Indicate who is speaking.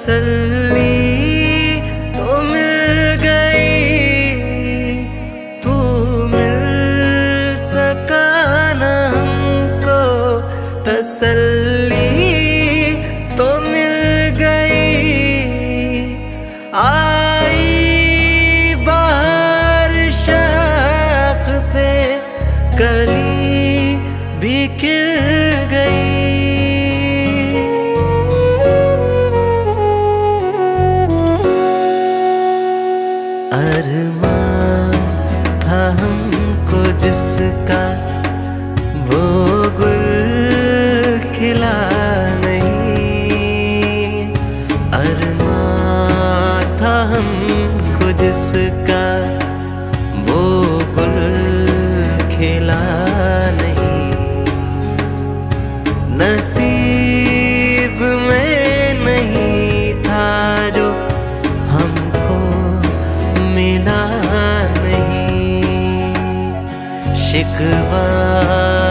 Speaker 1: तसल्ली तो मिल गई, तू मिल सका न हमको। तसल्ली तो मिल गई, आई बाहर शाख पे कली भी खिल गई। अरमान था हमको जिसका, वो गुल खिला नहीं। अरमान था हमको जिसका, वो गुल खिला नहीं। नसीब में नहीं था जो हमको मिला नहीं। शिकवा